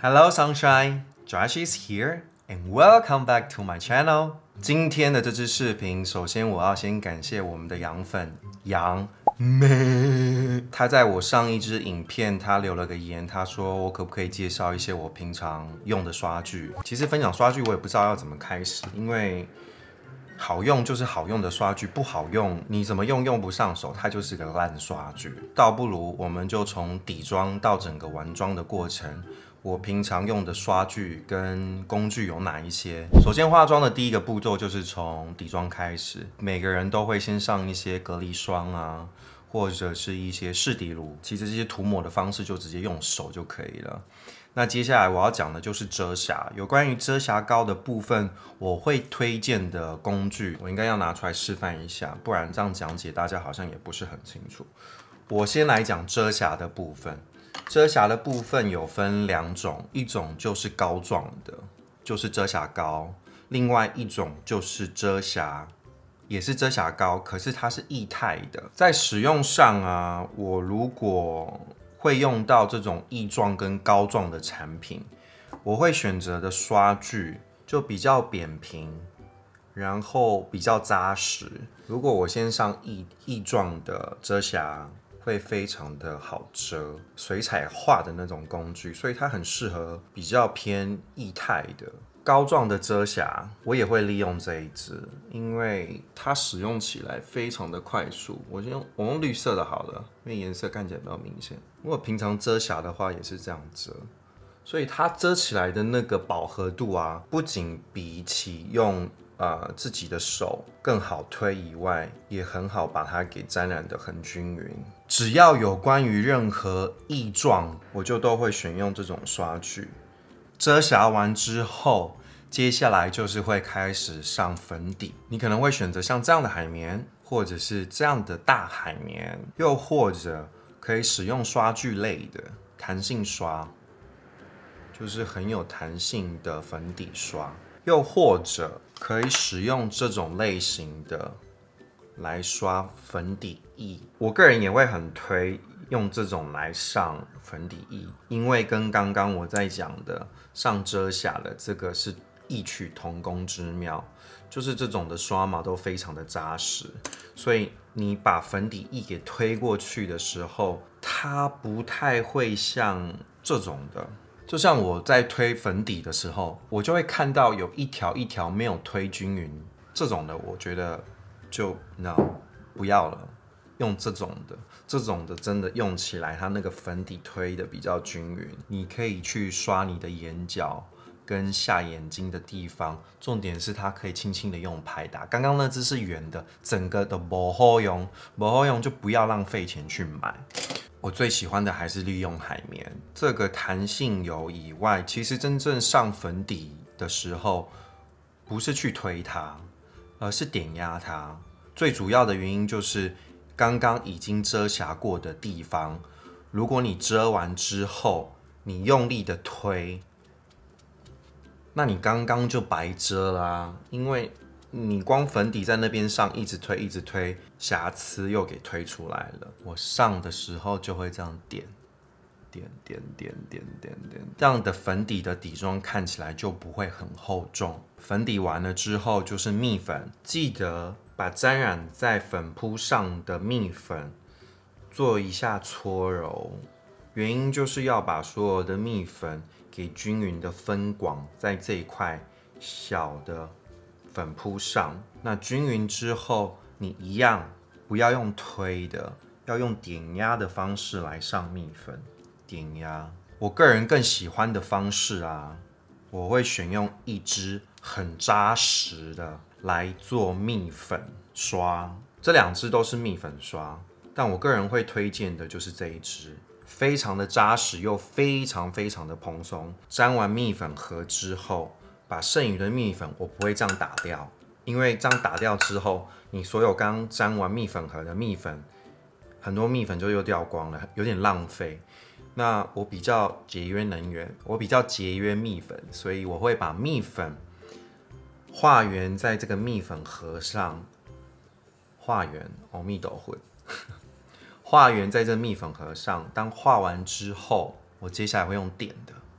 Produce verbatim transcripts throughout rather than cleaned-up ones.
Hello Sunshine, Josh is here and welcome back to my channel. 今天的这支视频，首先我要先感谢我们的杨粉杨妹，他在我上一支影片，他留了个言，他说我可不可以介绍一些我平常用的刷具。其实分享刷具我也不知道要怎么开始，因为好用就是好用的刷具，不好用你怎么用用不上手，它就是个烂刷具。倒不如我们就从底妆到整个完妆的过程，我平常用的刷具跟工具有哪一些？首先化妆的第一个步骤就是从底妆开始，每个人都会先上一些隔离霜啊，或者是一些试底乳。其实这些涂抹的方式就直接用手就可以了。那接下来我要讲的就是遮瑕，有关于遮瑕膏的部分，我会推荐的工具，我应该要拿出来示范一下，不然这样讲解大家好像也不是很清楚。我先来讲遮瑕的部分。遮瑕的部分有分两种，一种就是膏状的，就是遮瑕膏；另外一种就是遮瑕，也是遮瑕膏，可是它是液态的。在使用上啊，我如果会用到这种液状跟膏状的产品，我会选择的刷具就比较扁平，然后比较扎实。如果我先上液液状的遮瑕，会非常的好遮，水彩画的那种工具，所以它很适合比较偏液态的。膏状的遮瑕我也会利用这一支，因为它使用起来非常的快速。我先用我用绿色的好了，因为颜色看起来比较明显。如果平常遮瑕的话也是这样遮，所以它遮起来的那个饱和度啊，不仅比起用呃自己的手更好推以外，也很好把它给沾染得很均匀。只要有关于任何液状，我就都会选用这种刷具。遮瑕完之后，接下来就是会开始上粉底。你可能会选择像这样的海绵，或者是这样的大海绵，又或者可以使用刷具类的弹性刷，就是很有弹性的粉底刷，又或者可以使用这种类型的来刷粉底液。我个人也会很推用这种来上粉底液，因为跟刚刚我在讲的上遮瑕的这个是异曲同工之妙，就是这种的刷毛都非常的扎实，所以你把粉底液给推过去的时候，它不太会像这种的。就像我在推粉底的时候，我就会看到有一条一条没有推均匀，这种的我觉得就 no 不要了，用这种的，这种的真的用起来，它那个粉底推的比较均匀。你可以去刷你的眼角跟下眼睛的地方，重点是它可以轻轻的用拍打。刚刚那只是圆的，整个的不好用，不好用就不要浪费钱去买。我最喜欢的还是利用海绵，这个弹性油以外，其实真正上粉底的时候，不是去推它，而是点压它。最主要的原因就是刚刚已经遮瑕过的地方，如果你遮完之后，你用力的推，那你刚刚就白遮啦、啊，因为你光粉底在那边上，一直推一直推，瑕疵又给推出来了。我上的时候就会这样点，点点点点点点，这样的粉底的底妆看起来就不会很厚重。粉底完了之后就是蜜粉，记得把沾染在粉扑上的蜜粉做一下搓揉，原因就是要把所有的蜜粉给均匀的分广在这一块小的粉扑上。那均匀之后，你一样不要用推的，要用点压的方式来上蜜粉。点压，我个人更喜欢的方式啊，我会选用一支很扎实的来做蜜粉刷。这两支都是蜜粉刷，但我个人会推荐的就是这一支，非常的扎实又非常非常的蓬松。沾完蜜粉盒之后，把剩余的蜜粉我不会这样打掉，因为这样打掉之后，你所有刚沾完蜜粉盒的蜜粉，很多蜜粉就又掉光了，有点浪费。那我比较节约能源，我比较节约蜜粉，所以我会把蜜粉画圆在这个蜜粉盒上，画圆，阿弥陀佛，画圆在这蜜粉盒上。当画完之后，我接下来会用点的，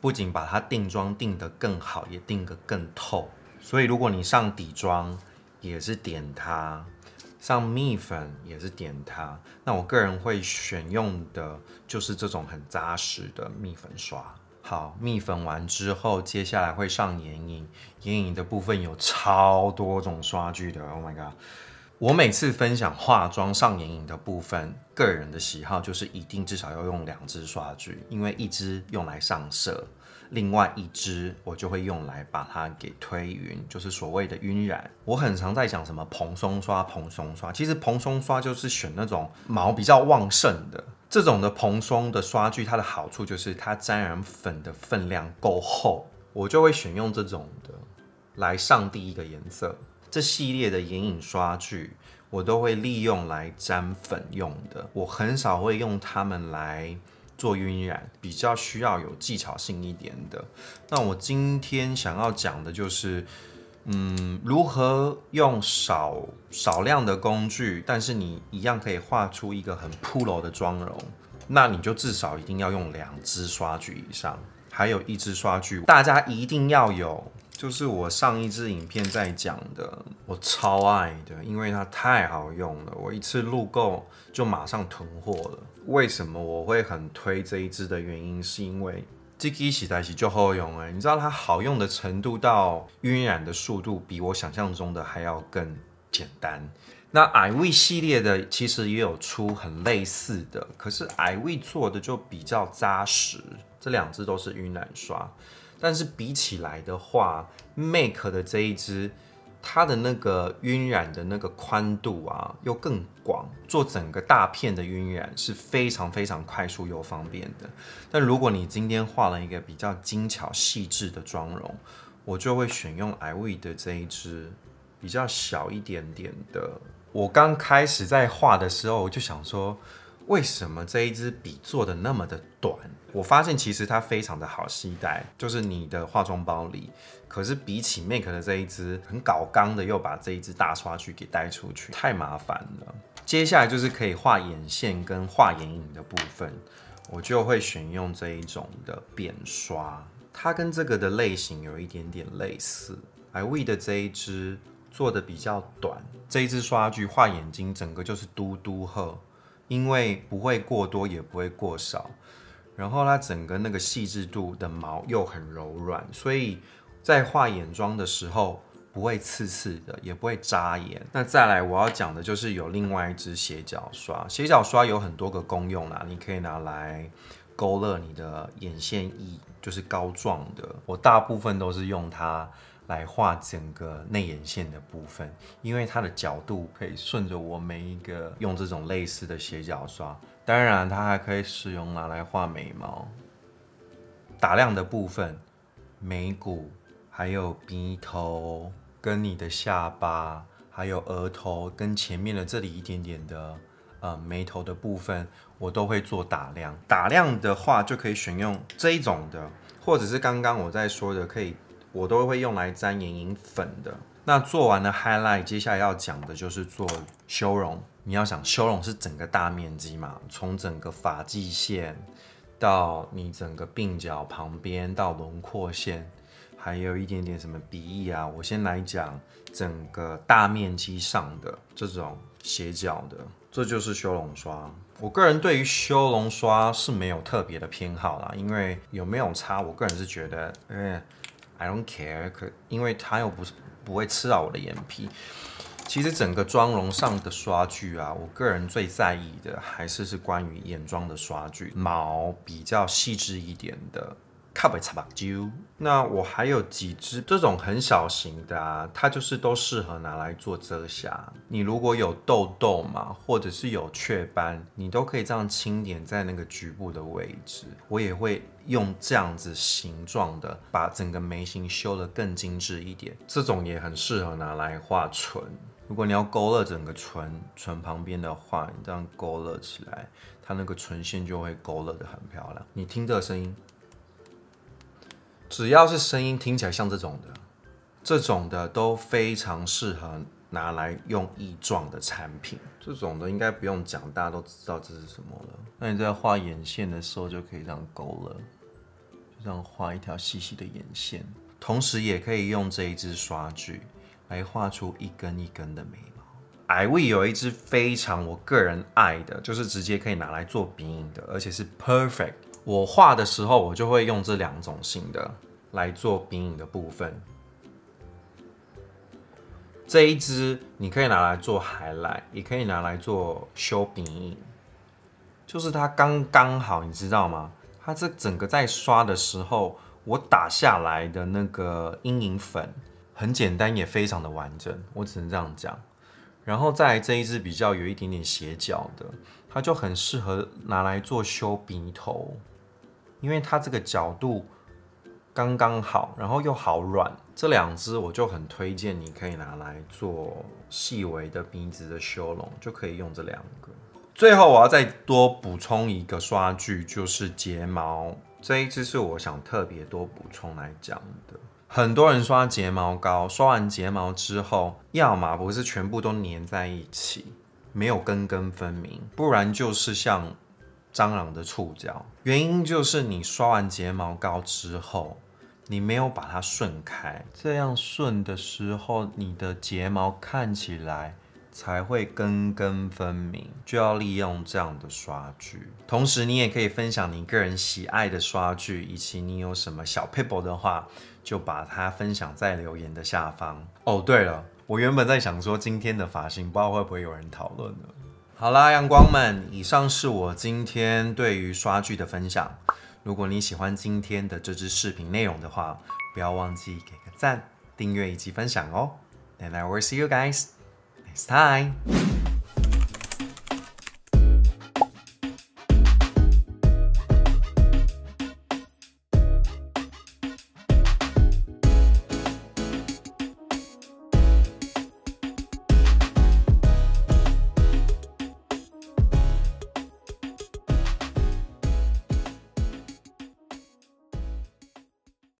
不仅把它定妆定得更好，也定得更透。所以如果你上底妆，也是点它。上蜜粉也是点它，那我个人会选用的就是这种很扎实的蜜粉刷。好，蜜粉完之后，接下来会上眼影。眼影的部分有超多种刷具的 ，Oh my god！ 我每次分享化妆上眼影的部分，个人的喜好就是一定至少要用两支刷具，因为一支用来上色。另外一支我就会用来把它给推匀，就是所谓的晕染。我很常在讲什么蓬松刷、蓬松刷，其实蓬松刷就是选那种毛比较旺盛的。这种的蓬松的刷具，它的好处就是它沾染粉的分量够厚，我就会选用这种的来上第一个颜色。这系列的眼影刷具，我都会利用来沾粉用的，我很少会用它们来做晕染，比较需要有技巧性一点的。那我今天想要讲的就是，嗯，如何用少少量的工具，但是你一样可以画出一个很铺楼的妆容。那你就至少一定要用两支刷具以上，还有一支刷具，大家一定要有。就是我上一支影片在讲的，我超爱的，因为它太好用了，我一次录够就马上囤货了。为什么我会很推这一支的原因，是因为这支实在是就好用哎，你知道它好用的程度到晕染的速度比我想象中的还要更简单。那 I V 系列的其实也有出很类似的，可是 I V 做的就比较扎实，这两支都是晕染刷。但是比起来的话 ，Make 的这一支，它的那个晕染的那个宽度啊，又更广，做整个大片的晕染是非常非常快速又方便的。但如果你今天画了一个比较精巧细致的妆容，我就会选用 I V 的这一支比较小一点点的。我刚开始在画的时候，我就想说，为什么这一支笔做的那么的短？我发现其实它非常的好携带，就是你的化妆包里。可是比起 Make 的这一支很搞刚的，又把这一支大刷具给带出去，太麻烦了。接下来就是可以画眼线跟画眼影的部分，我就会选用这一种的扁刷，它跟这个的类型有一点点类似。I V 的这一支做的比较短，这一支刷具画眼睛整个就是嘟嘟褐。因为不会过多，也不会过少，然后它整个那个细致度的毛又很柔软，所以在画眼妆的时候不会刺刺的，也不会扎眼。那再来我要讲的就是有另外一支斜角刷，斜角刷有很多个功用啦，你可以拿来勾勒你的眼线液，就是膏状的，我大部分都是用它来画整个内眼线的部分，因为它的角度可以顺着我每一个用这种类似的斜角刷。当然，它还可以使用拿来画眉毛。打亮的部分，眉骨，还有鼻头，跟你的下巴，还有额头，跟前面的这里一点点的呃眉头的部分，我都会做打亮。打亮的话，就可以选用这一种的，或者是刚刚我在说的，可以。我都会用来沾眼影粉的。那做完了 highlight， 接下来要讲的就是做修容。你要想修容是整个大面积嘛，从整个发际线到你整个鬓角旁边到轮廓线，还有一点点什么鼻翼啊。我先来讲整个大面积上的这种斜角的，这就是修容刷。我个人对于修容刷是没有特别的偏好啦，因为有没有差，我个人是觉得，嗯。I don't care， 可因为它又不是不会吃到我的眼皮。其实整个妆容上的刷具啊，我个人最在意的还是是关于眼妆的刷具，毛比较细致一点的。卡不插揪。那我还有几支这种很小型的啊，它就是都适合拿来做遮瑕。你如果有痘痘嘛，或者是有雀斑，你都可以这样轻点在那个局部的位置。我也会用这样子形状的，把整个眉形修得更精致一点。这种也很适合拿来画唇。如果你要勾勒整个唇唇旁边的话，你这样勾勒起来，它那个唇线就会勾勒得很漂亮。你听这个声音。只要是声音听起来像这种的，这种的都非常适合拿来用液状的产品。这种的应该不用讲，大家都知道这是什么了。那你在画眼线的时候就可以这样勾勒，就这样画一条细细的眼线，同时也可以用这一支刷具来画出一根一根的眉毛。I V 有一支非常我个人爱的，就是直接可以拿来做鼻影的，而且是 perfect。我画的时候，我就会用这两种型的来做鼻影的部分。这一支你可以拿来做 highlight， 也可以拿来做修鼻影，就是它刚刚好，你知道吗？它这整个在刷的时候，我打下来的那个阴影粉很简单，也非常的完整，我只能这样讲。然后再来这一支比较有一点点斜角的，它就很适合拿来做修鼻头，因为它这个角度刚刚好，然后又好软。这两支我就很推荐，你可以拿来做细微的鼻子的修容，就可以用这两个。最后我要再多补充一个刷具，就是睫毛。这一支是我想特别多补充来讲的。很多人刷睫毛膏，刷完睫毛之后，要么不是全部都粘在一起，没有根根分明，不然就是像蟑螂的触角。原因就是你刷完睫毛膏之后，你没有把它顺开，这样顺的时候，你的睫毛看起来才会根根分明，就要利用这样的刷具。同时，你也可以分享你个人喜爱的刷具，以及你有什么小 pebble 的话，就把它分享在留言的下方。哦，对了，我原本在想说今天的发型，不知道会不会有人讨论呢？好啦，阳光们，以上是我今天对于刷具的分享。如果你喜欢今天的这支视频内容的话，不要忘记给个赞、订阅以及分享哦。And I will see you guys next time.